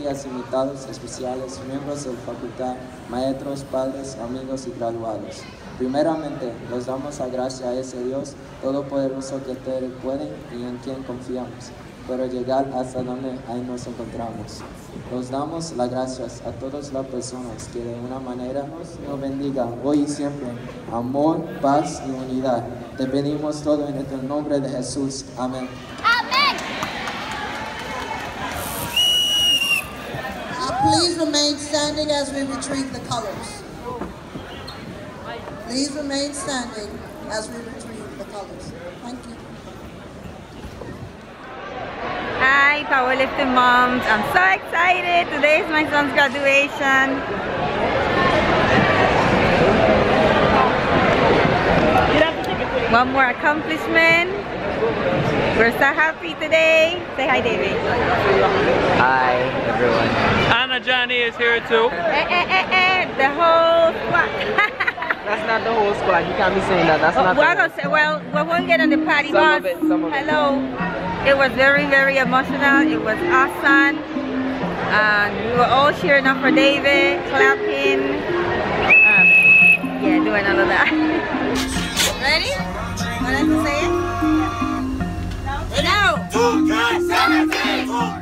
estrellas, invitados especiales, miembros de la facultad, maestros, padres, amigos y graduados. Primeramente, les damos la gracia a ese Dios todopoderoso que todo puede y en quien confiamos, para llegar hasta donde ahí nos encontramos. Nos damos las gracias a todas las personas que de una manera nos bendigan hoy y siempre. Amor, paz y unidad. Te pedimos todo en el nombre de Jesús. Amén. Amén. Please remain standing as we retrieve the colors. Please remain standing as we retrieve the colors. Thank you. Hi, Powerlifting Moms. I'm so excited. Today is my son's graduation. One more accomplishment. We're so happy today. Say hi, David. Hi, everyone. Anna Johnny is here too. The whole squad. That's not the whole squad. You can't be saying that. That's not. We're gonna say, well, we won't get on the party bus. Some of it. Hello. It was very, very emotional. It was awesome. And we were all cheering up for David, clapping. Yeah, doing all of that. Ready? Want us to say it? No. 17!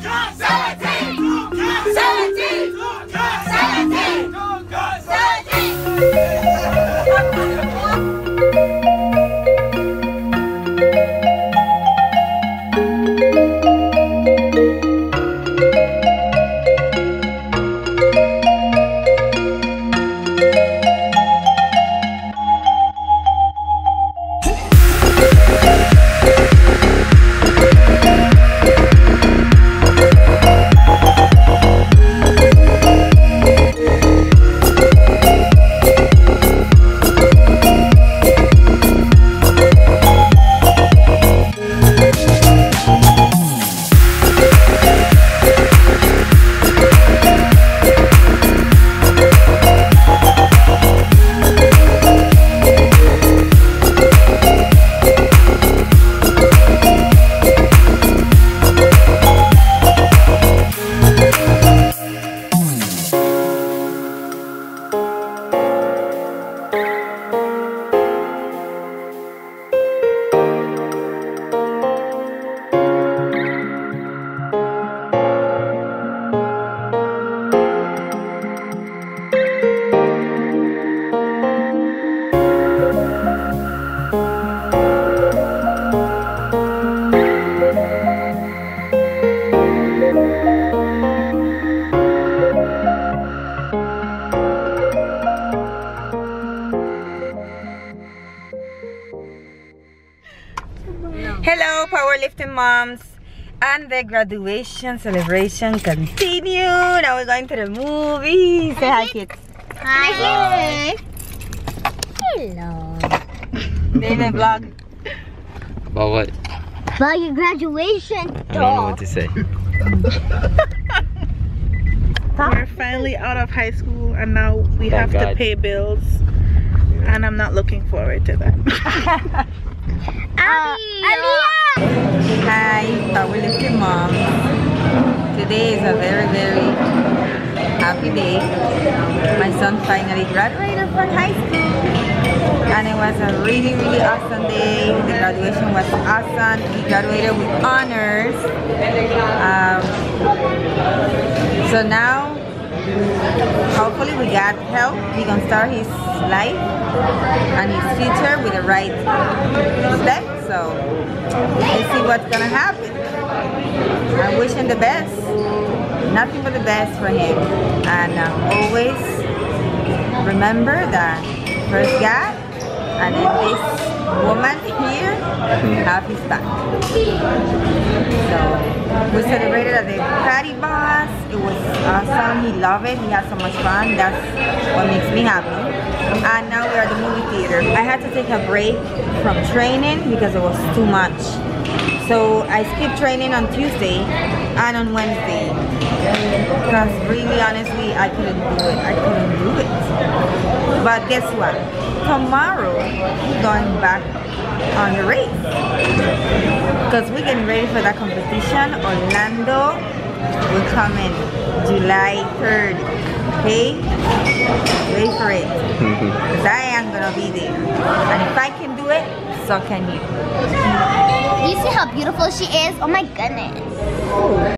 1. Hello, Powerlifting Moms. And the graduation celebration continued. Now we're going to the movies. Say hi, kids. Hi. Hello. David, vlog. About what? About your graduation. I don't know what to say. We're finally out of high school and now we have to pay bills. And I'm not looking forward to that. Hi, Powerlifting Mom. Today is a very, very happy day. My son finally graduated from high school. And it was a really, really awesome day. The graduation was awesome. He graduated with honors. So now, hopefully we got help. He can start his life and his future with the right steps. So let's see what's gonna happen. I wish him the best. Nothing but the best for him. And always remember that first God and then this woman here have his back. So we celebrated at the Patty Bus. It was awesome. He loved it. He had so much fun. That's what makes me happy. And now we're at the movie theater. I had to take a break from training because it was too much. So I skipped training on Tuesday and on Wednesday. Because really, honestly, I couldn't do it. I couldn't do it. But guess what? Tomorrow, we're going back on the race. Because we're getting ready for that competition, Orlando will come in July 3rd. Okay? Wait for it. Because I am gonna be there. And if I can do it, so can you. You see how beautiful she is? Oh my goodness.